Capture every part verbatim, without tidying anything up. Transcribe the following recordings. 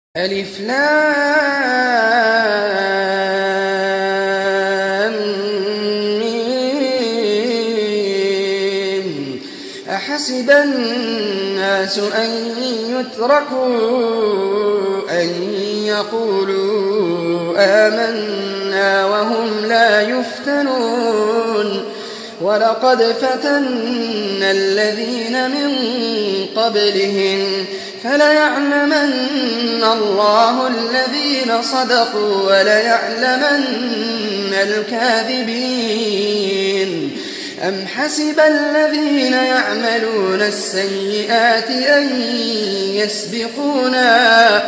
ألف لام ميم. أحسب الناس أن يتركوا أن يقولوا آمنا وهم لا يفتنون ولقد فتنا الذين من قبلهم فليعلمن الله الذين صدقوا وليعلمن الكاذبين. أم حسب الذين يعملون السيئات أن يسبقونا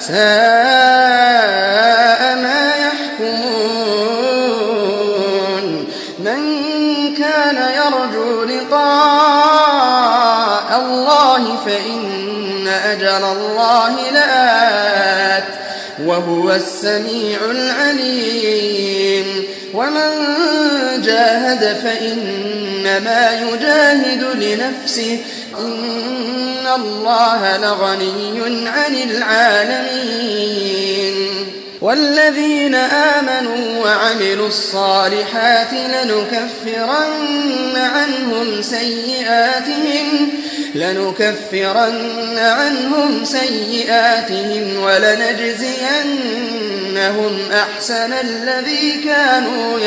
ساء ما يحكمون. من كان يرجو لقاء الله فإن أجل الله لآت وهو السميع العليم. ومن جاهد فإنما يجاهد لنفسه إن الله لغني عن العالمين. والذين آمنوا وعملوا الصالحات لنكفرن عنهم سيئاتهم لنكفرن عنهم سيئاتهم ولنجزينهم أحسن الذي كانوا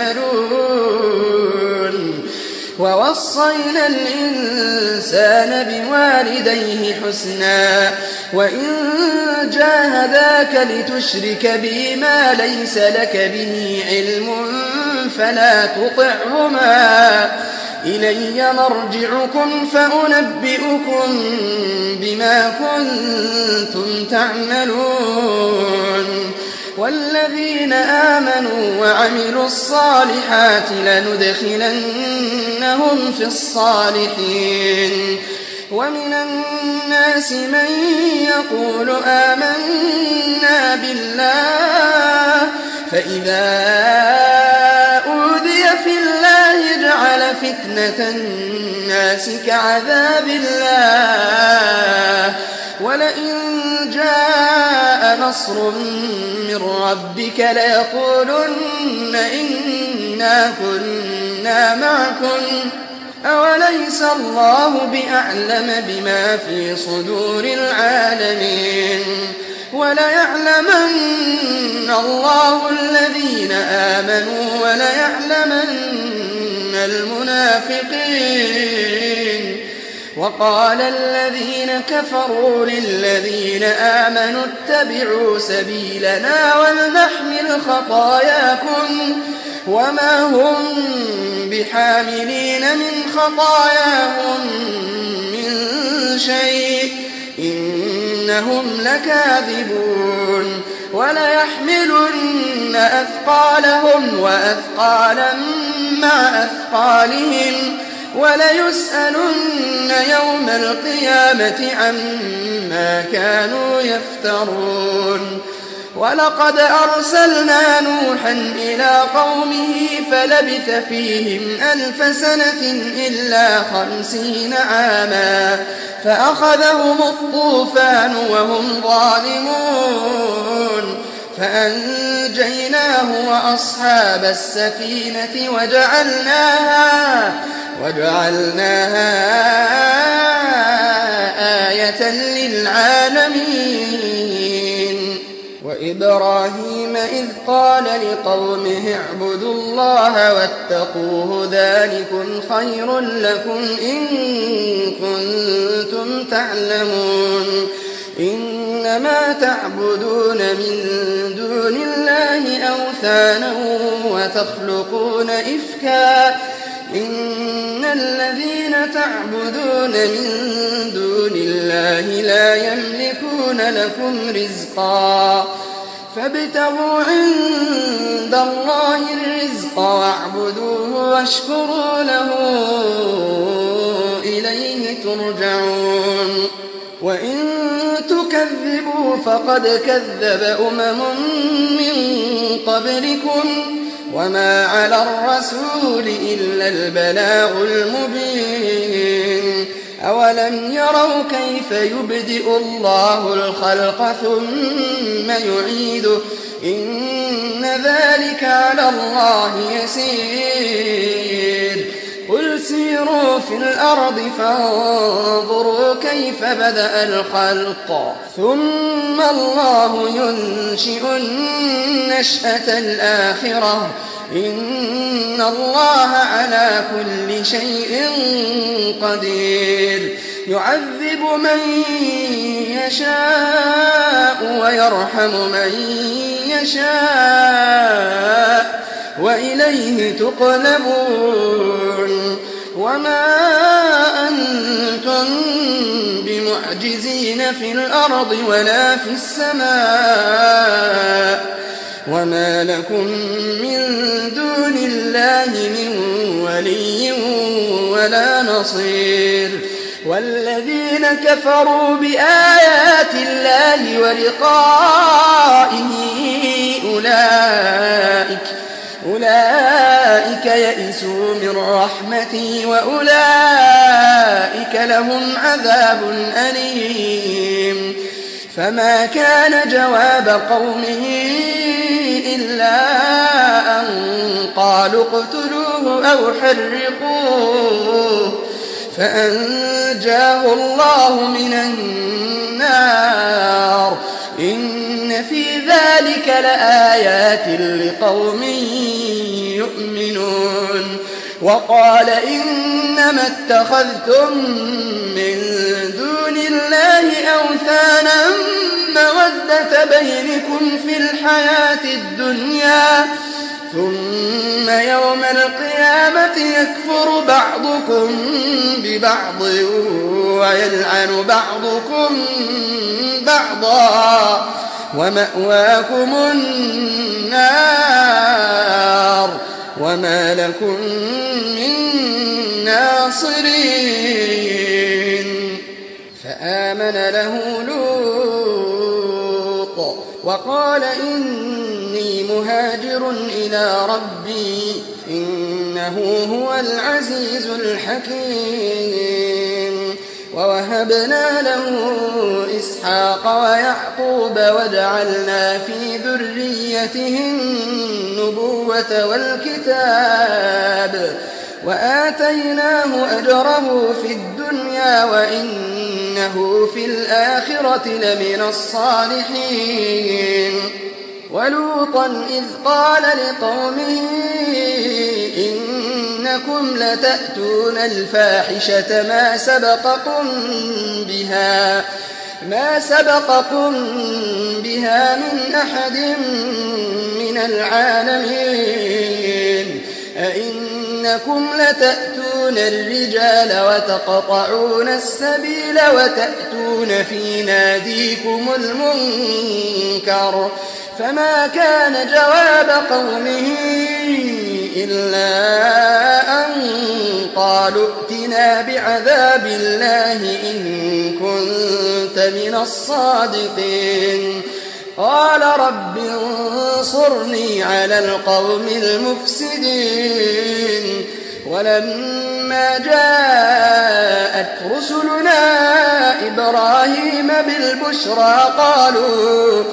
يعملون. ووصينا الإنسان بوالديه حسنا وإن جاهداك لتشرك بي ما ليس لك به علم فلا تطعهما إلي مرجعكم فأنبئكم بما كنتم تعملون. والذين آمنوا وعملوا الصالحات لندخلنهم في الصالحين. ومن الناس من يقول آمنا بالله فإذا أوذي في الله جعل فتنة الناس كعذاب الله ولئن جاء نصر من ربك ليقولن إنا كنا معكم أوليس الله بأعلم بما في صدور العالمين. وليعلمن الله الذين آمنوا وليعلمن المنافقين. وقال الذين كفروا للذين آمنوا اتبعوا سبيلنا ولنحمل خطاياكم وما هم بحاملين من خطاياهم من شيء إنهم لكاذبون. وليحملن أثقالهم وأثقالا مع أثقالهم وليسألن يوم القيامة عما كانوا يفترون. ولقد أرسلنا نوحا إلى قومه فلبث فيهم ألف سنة إلا خمسين عاما فأخذهم الطوفان وهم ظالمون فأنجيناه وأصحاب السفينة وجعلناها وجعلناها آية للعالمين. وإبراهيم إذ قال لقومه اعبدوا الله واتقوه ذلكم خير لكم إن كنتم تعلمون. إنما تعبدون من دون الله أوثانا وتخلقون إفكا إن الذين تعبدون من دون الله لا يملكون لكم رزقا فابتغوا عند الله الرزق واعبدوه واشكروا له إليه ترجعون. وإن تكذبوا فقد كذب أمم من قبلكم وما على الرسول إلا البلاغ المبين. أولم يروا كيف يبدئ الله الخلق ثم يعيده إن ذلك على الله يسير قل سيروا في الأرض فانظروا كيف بدأ الخلق ثم الله ينشئ النشأة الآخرة إن الله على كل شيء قدير يعذب من يشاء ويرحم من يشاء وإليه تقلبون وما أنتم بمعجزين في الأرض ولا في السماء وما لكم من دون الله من ولي ولا نصير والذين كفروا بآيات الله ولقائه أولئك أولئك يئسوا من رحمتي وأولئك لهم عذاب أليم فما كان جواب قومه إلا أن قالوا اقتلوه أو حرقوه فأنجاه الله من النار إن في ذلك لآيات لقوم يؤمنون وقال إنما اتخذتم من دون الله أوثانا مودة بينكم في الحياة الدنيا ثم يوم القيامة يكفر بعضكم ببعض ويلعن بعضكم بعضا ومأواكم النار وما لكم من ناصرين فآمن له لوط وقال إني مهاجر إلى ربي إنه هو العزيز الحكيم ووهبنا له إسحاق ويعقوب وجعلنا في ذريته النبوة والكتاب وآتيناه أجره في الدنيا وإنه في الآخرة لمن الصالحين ولوطا إذ قال لقومه إنكم لتأتون الفاحشة ما سبقكم بها ما سبقكم بها من أحد من العالمين أئنكم لتأتون الرجال وتقطعون السبيل وتأتون في ناديكم المنكر فما كان جواب قومه إلا أن قالوا ائتنا بعذاب الله إن كنت من الصادقين قال رب انصرني على القوم المفسدين ولما جاءت رسلنا إبراهيم بالبشرى قالوا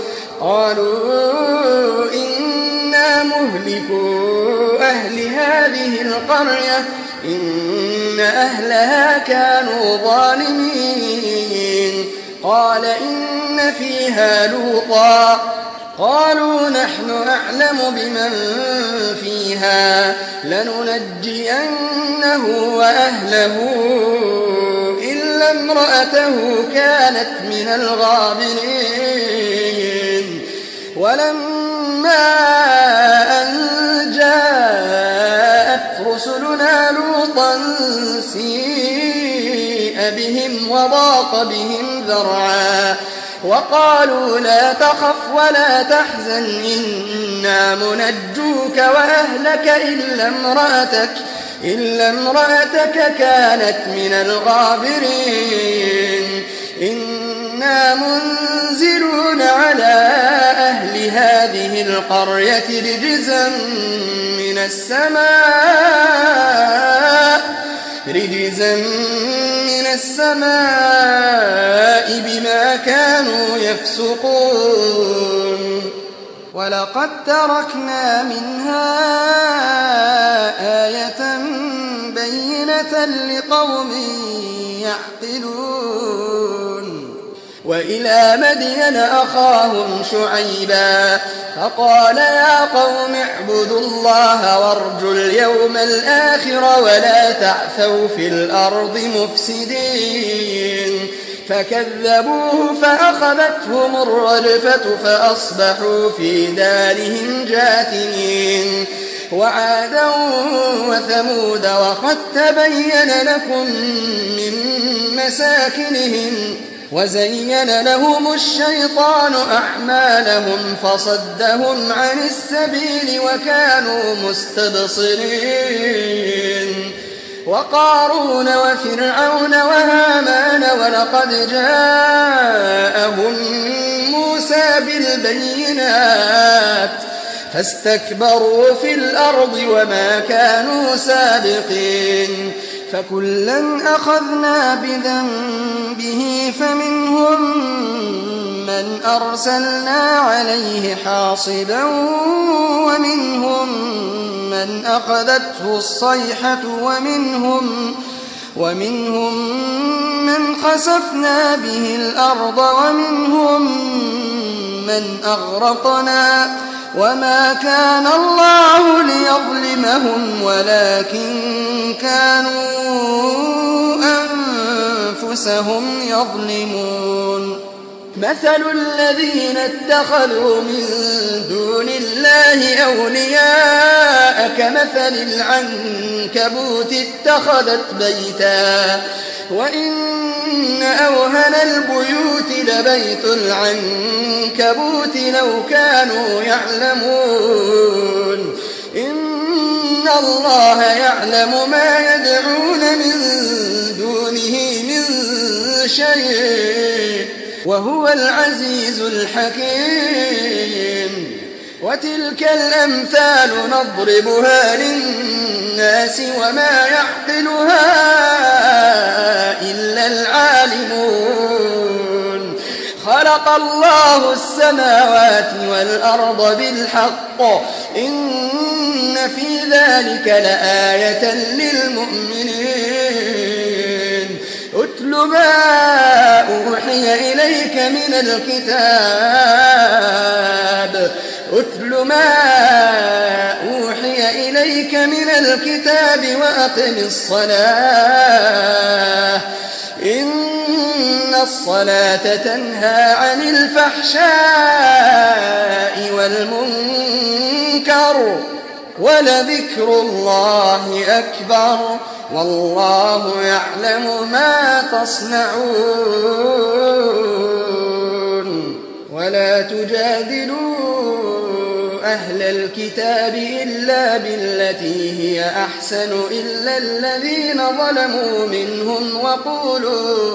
قالوا إنا مهلكو أهل هذه القرية إن أهلها كانوا ظالمين قال إن فيها لوطا قالوا نحن أعلم بمن فيها لننجينه وأهله إلا امرأته كانت من الغابرين ولما أن جاءت رسلنا لوطا سيء بهم وضاق بهم ذرعا وقالوا لا تخف ولا تحزن إنا منجوك وأهلك إلا امرأتك إلا امرأتك كانت من الغابرين إنا منزلون على أهل هذه القرية رجزا من السماء رجزا من السماء بما كانوا يفسقون ولقد تركنا منها آية بينة لقوم يعقلون وإلى مدين أخاهم شعيبا فقال يا قوم اعبدوا الله وارجوا اليوم الآخر ولا تعثوا في الأرض مفسدين فكذبوه فأخذتهم الرجفة فأصبحوا في دارهم جاثمين وعادا وثمود وقد تبين لكم من مساكنهم وزين لهم الشيطان أعمالهم فصدهم عن السبيل وكانوا مستبصرين وقارون وفرعون وهامان ولقد جاءهم موسى بالبينات فاستكبروا في الأرض وما كانوا سابقين فكلا أخذنا بذنبه فمنهم من أرسلنا عليه حاصبا ومنهم من أخذته الصيحة ومنهم, ومنهم من خسفنا به الأرض ومنهم من أغرقنا وما كان الله ليظلمهم ولكن كانوا أنفسهم يظلمون مثل الذين اتخذوا من دون الله أولياء كمثل العنكبوت اتخذت بيتا وإن أوهن البيوت لبيت العنكبوت لو كانوا يعلمون إن الله يعلم ما يدعون من دونه من شيء وهو العزيز الحكيم وتلك الأمثال نضربها للناس وما يعقلها إلا العالمون خلق الله السماوات والأرض بالحق إن في ذلك لآية للمؤمنين أتل ما أوحي إليك من الكتاب أتل ما أوحي إليك من الكتاب وأقم الصلاة إن الصلاة تنهى عن الفحشاء والمنكر ولذكر الله أكبر والله يعلم ما تصنعون ولا تجادلوا أهل الكتاب إلا بالتي هي أحسن إلا الذين ظلموا منهم وقولوا,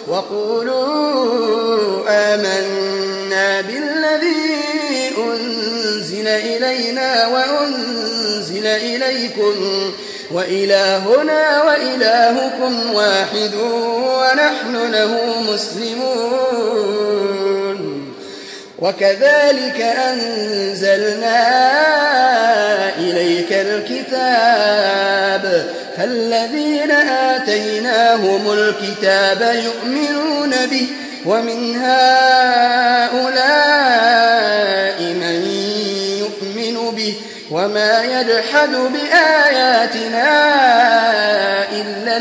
وقولوا آمنا بالذي أنزل إلينا وأنزل إليكم وإلهنا وإلهكم واحد ونحن له مسلمون وكذلك أنزلنا إليك الكتاب فالذين آتيناهم الكتاب يؤمنون به ومن هؤلاء من يؤمن به وما يجحد بآياتنا إلا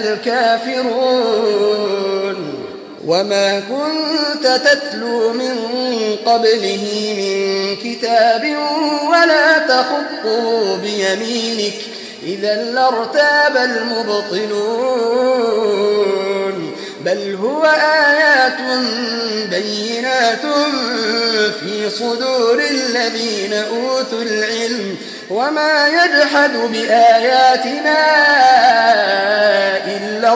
الكافرون وما كنت تتلو من قبله من كتاب ولا تخطه بيمينك إذا لارتاب المبطلون بل هو آيات بينات في صدور الذين أوتوا العلم وما يجحد بآياتنا إلا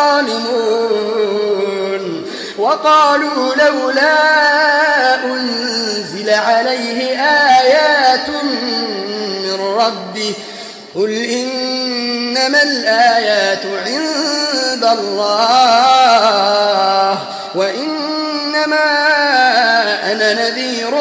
الظالمون وقالوا لولا أنزل عليه آيات من ربه قل إنما الآيات عند عند الله وإنما أنا نذير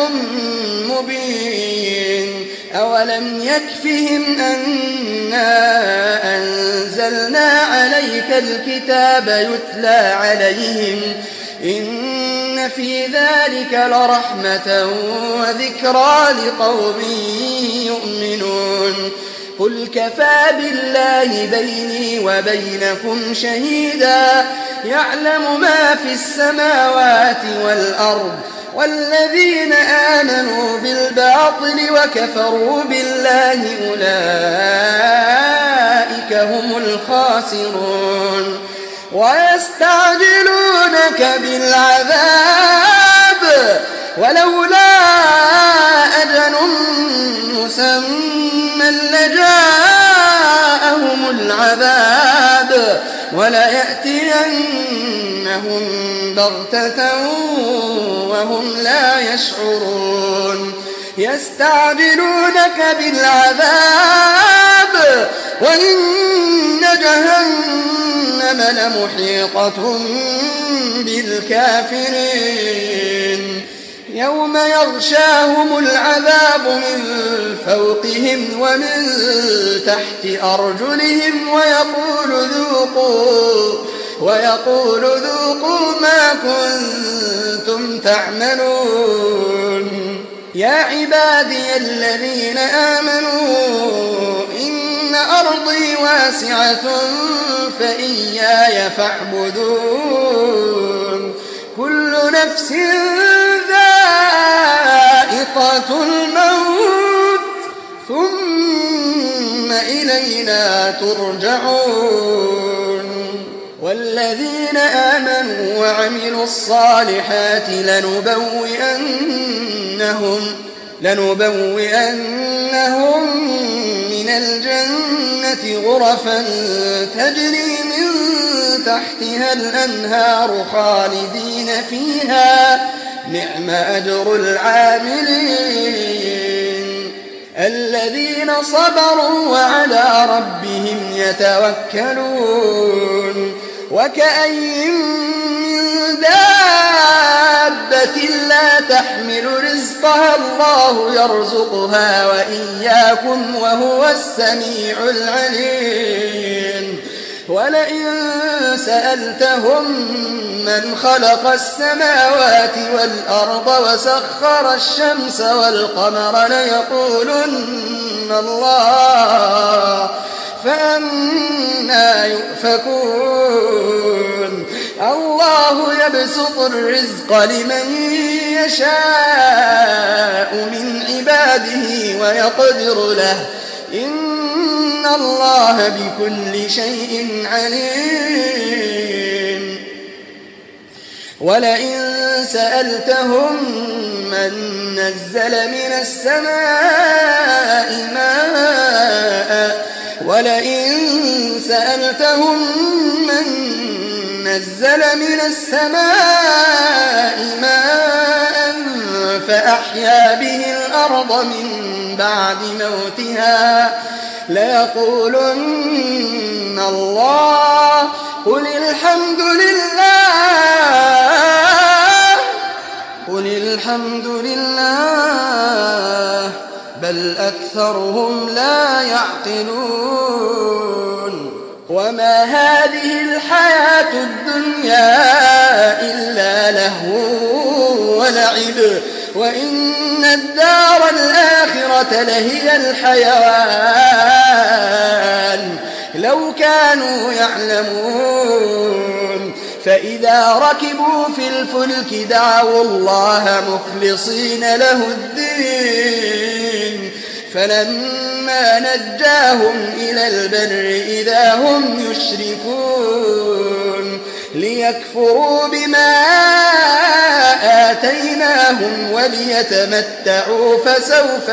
مبين. أولم يكفهم أنا أنزلنا عليك الكتاب يتلى عليهم إن في ذلك لرحمة وذكرى لقوم يؤمنون. قل كفى بالله بيني وبينكم شهيدا يعلم ما في السماوات والأرض والذين آمنوا بالباطل وكفروا بالله أولئك هم الخاسرون. ويستعجلونك بالعذاب ولولا أجل مسمى لجاءهم العذاب وليأتينهم بغتة وهم لا يشعرون. يستعجلونك بالعذاب وإن جهنم لمحيطة بالكافرين. يوم يغشاهم العذاب من فوقهم ومن تحت أرجلهم ويقول ذوقوا ويقول ذوقوا ما كنتم تعملون. يا عبادي الذين آمنوا إن أرضي واسعة فإياي فاعبدون. كل نفس ذائقة الموت ثم إلينا ترجعون. والذين آمنوا وعملوا الصالحات لنبوئنهم لنبوئنهم من الجنة غرفا تجري من تحتها الأنهار خالدين فيها نعم أجر العاملين. الذين صبروا وعلى ربهم يتوكلون. وكأين من دابة لا تحمل رزقها الله يرزقها وإياكم وهو السميع العليم. ولئن سألتهم من خلق السماوات والأرض وسخر الشمس والقمر ليقولن الله فأنى يؤفكون. الله يبسط الرزق لمن يشاء من عباده ويقدر له إن الله بكل شيء عليم. ولئن سألتهم من نزل من السماء ماء ولئن سألتهم من نزل من السماء ماء فأحيا به الأرض من بعد موتها ليقولن الله قل الحمد لله قل الحمد لله بل أكثرهم لا يعقلون. وما هذه الحياة الدنيا إلا لهو ولعب وإن الدار الآخرة لهي الحيوان لو كانوا يعلمون. فإذا ركبوا في الفلك دعوا الله مخلصين له الدين فلما نجاهم إلى البر إذا هم يشركون ليكفروا بما آتيناهم وليتمتعوا فسوف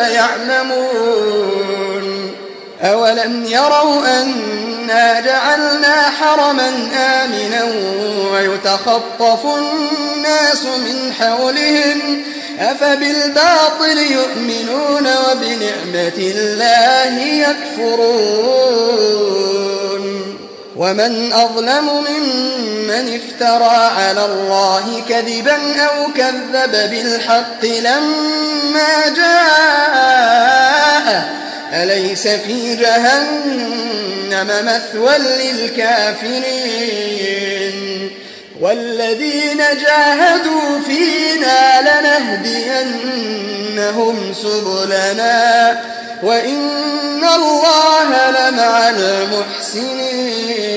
يعلمون. أولم يروا أنا جعلنا حرما آمنا ويتخطف الناس من حولهم أفبالباطل يؤمنون وبنعمة الله يكفرون. ومن أظلم ممن افترى على الله كذبا أو كذب بالحق لما جاءه أليس في جهنم مثوى للكافرين والذين جاهدوا فينا لنهدينهم سبلنا وإن الله لمع المحسنين